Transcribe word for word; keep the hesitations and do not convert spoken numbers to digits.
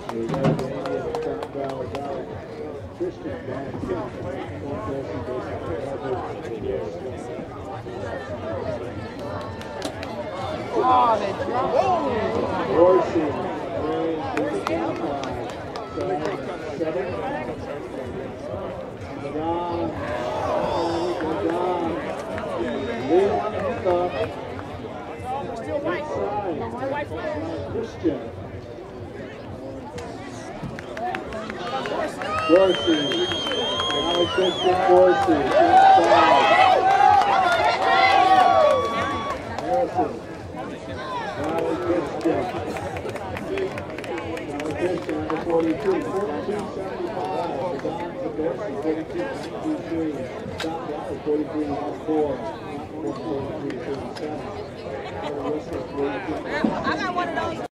Oh, they dropped it. Dorsey. Seven. Madon. Madon. Leon Hiccup. Inside. Christian. Dorsey. Now Christian Dorsey. Inside. Harrison. Now Christian. Now Christian number forty-two. forty-two seventy-five. Madon to Dorsey. forty-two sixty-three. John Ballard. forty-three ninety-four. forty-three thirty-seven. I got one of those.